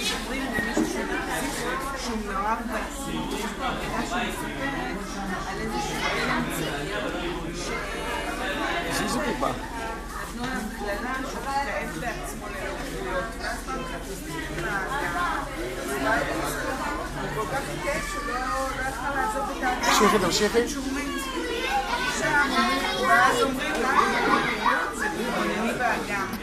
מספרים למישהו שהוא מאוהב בסיפור, יש פה עבודה שמספרת על איזשהו ילד צעיר נתנו עליו כללה שהוא מתאהב בעצמו ללא גבולות, ואז פעם חפשים מהאדם הוא כל כך כיף שהוא לא יכול לעזוב את האדם תמשיכי שהוא מת שם, ואז אומרים למה זה מתבונני באדם